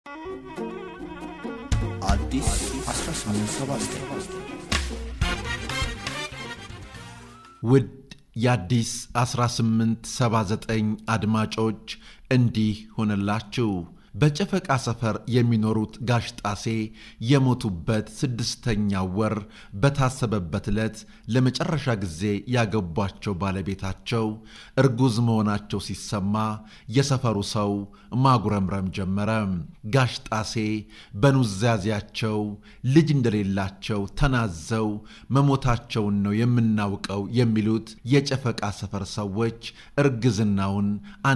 አዲስ 1879 ውድ የአዲስ 1879 አድማጮች እንዲህ ሆነላችሁ። በጨፈቃ ሰፈር የሚኖሩት ጋሽ ጣሴ የሞቱበት 6ኛው ወር በታሰበበት ዕለት ለመጨረሻ ጊዜ ያገቧቸው ባለቤታቸው እርጉዝ መሆናቸው ሲሰማ የሰፈሩ ሰው ማጉረምረም ጀመረ። ጋሽ ጣሴ በኑዛዜያቸው ልጅ እንደሌላቸው ተናዘው መሞታቸውን ነው የምናውቀው የሚሉት የጨፈቃ ሰፈር ሰዎች እርግዝናውን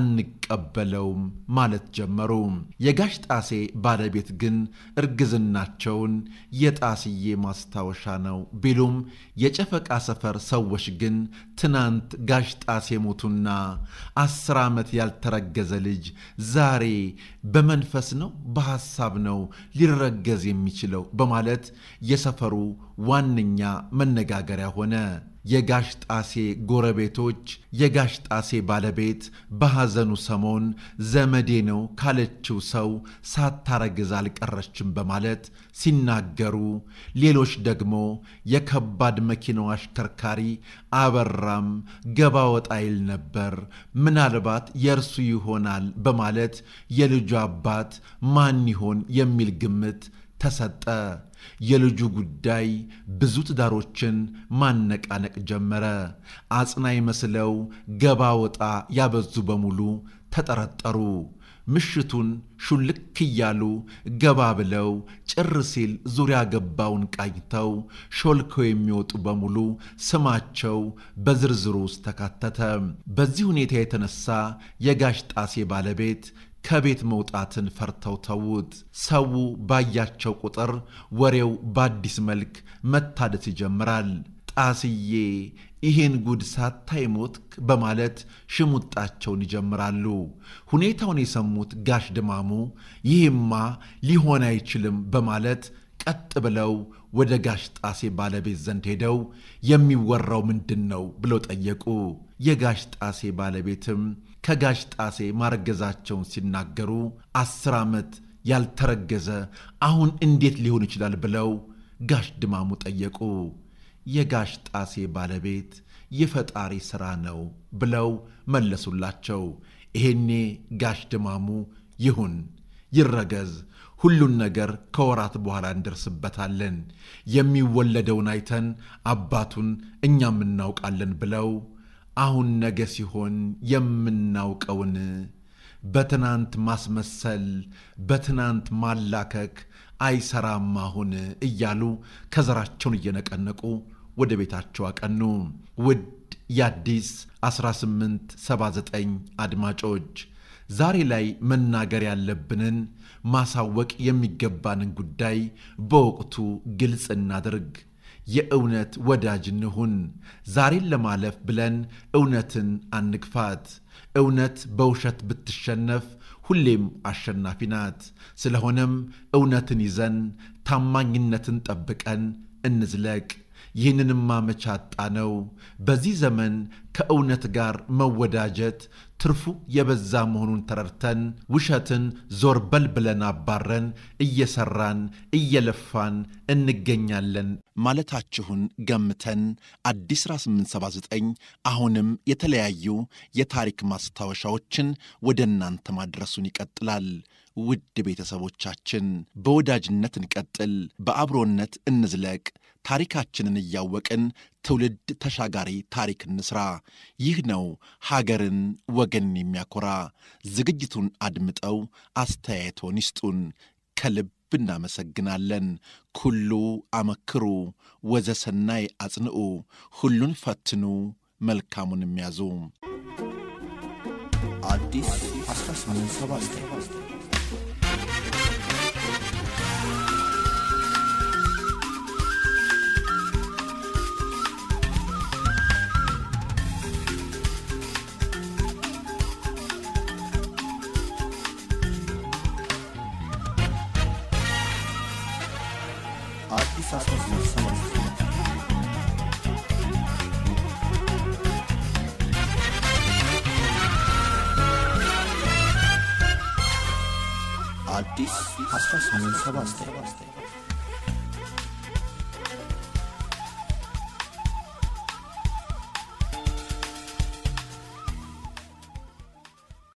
አንቀበለውም ማለት ጀመሩ። የጋሽ ጣሴ ባለቤት ግን እርግዝናቸውን የጣስዬ ማስታወሻ ነው ቢሉም የጨፈቃ ሰፈር ሰዎች ግን ትናንት ጋሽ ጣሴ ሞቱና 10 ዓመት ያልተረገዘ ልጅ ዛሬ በመንፈስ ነው በሐሳብ ነው ሊረገዝ የሚችለው በማለት የሰፈሩ ዋነኛ መነጋገሪያ ሆነ። የጋሽ ጣሴ ጎረቤቶች የጋሽ ጣሴ ባለቤት በሐዘኑ ሰሞን ዘመዴ ነው ካለችው ሰው ሳታረግዝ አልቀረችም በማለት ሲናገሩ፣ ሌሎች ደግሞ የከባድ መኪናው አሽከርካሪ አበራም ገባ ወጣ ይል ነበር፣ ምናልባት የእርሱ ይሆናል በማለት የልጁ አባት ማን ይሆን የሚል ግምት ተሰጠ። የልጁ ጉዳይ ብዙ ትዳሮችን ማነቃነቅ ጀመረ። አጽናይ መስለው ገባ ወጣ ያበዙ በሙሉ ተጠረጠሩ። ምሽቱን ሹልክ እያሉ ገባ ብለው ጭር ሲል ዙሪያ ገባውን ቃኝተው ሾልከው የሚወጡ በሙሉ ስማቸው በዝርዝሩ ውስጥ ተካተተ። በዚህ ሁኔታ የተነሳ የጋሽ ጣሴ ባለቤት ከቤት መውጣትን ፈርተው ተውት። ሰው ባያቸው ቁጥር ወሬው በአዲስ መልክ መታደስ ይጀምራል። ጣስዬ ይሄን ጉድ ሳታይ ሞትክ በማለት ሽሙጣቸውን ይጀምራሉ። ሁኔታውን የሰሙት ጋሽ ድማሙ ይህማ ሊሆን አይችልም በማለት ቀጥ ብለው ወደ ጋሽ ጣሴ ባለቤት ዘንድ ሄደው የሚወራው ምንድነው ብለው ጠየቁ። የጋሽ ጣሴ ባለቤትም ከጋሽ ጣሴ ማረገዛቸውን ሲናገሩ 10 ዓመት ያልተረገዘ አሁን እንዴት ሊሆን ይችላል ብለው ጋሽ ድማሙ ጠየቁ። የጋሽ ጣሴ ባለቤት የፈጣሪ ሥራ ነው ብለው መለሱላቸው። ይሄኔ ጋሽ ድማሙ ይሁን ይረገዝ፣ ሁሉን ነገር ከወራት በኋላ እንደርስበታለን፣ የሚወለደውን አይተን አባቱን እኛም እናውቃለን ብለው አሁን ነገ ሲሆን የምናውቀውን በትናንት ማስመሰል በትናንት ማላከክ አይሰራም አሁን እያሉ ከዘራቸውን እየነቀነቁ ወደ ቤታቸው አቀኑ። ውድ የአዲስ 1879 አድማጮች ዛሬ ላይ መናገር ያለብንን ማሳወቅ የሚገባንን ጉዳይ በወቅቱ ግልጽ እናድርግ። የእውነት ወዳጅ እንሁን። ዛሬን ለማለፍ ብለን እውነትን አንግፋት። እውነት በውሸት ብትሸነፍ ሁሌም አሸናፊ ናት። ስለሆነም እውነትን ይዘን ታማኝነትን ጠብቀን እንዝለቅ። ይህንንማ መቻጣ ነው። በዚህ ዘመን ከእውነት ጋር መወዳጀት ትርፉ የበዛ መሆኑን ተረድተን ውሸትን ዞር በል ብለን አባረን እየሰራን እየለፋን እንገኛለን ማለታችሁን ገምተን አዲስ 1879 አሁንም የተለያዩ የታሪክ ማስታወሻዎችን ወደ እናንተ ማድረሱን ይቀጥላል። ውድ ቤተሰቦቻችን በወዳጅነት እንቀጥል፣ በአብሮነት እንዝለቅ። ታሪካችንን እያወቅን ትውልድ ተሻጋሪ ታሪክ እንስራ። ይህ ነው ሀገርን ወገንን የሚያኮራ። ዝግጅቱን አድምጠው አስተያየቶን ይስጡን። ከልብ እናመሰግናለን። ኩሉ አመክሩ ወዘሰናይ አጽንዑ፣ ሁሉን ፈትኑ መልካሙን የሚያዙ። አዲስ 1879 አዲስ 1879 አዲስ አዲስ 1879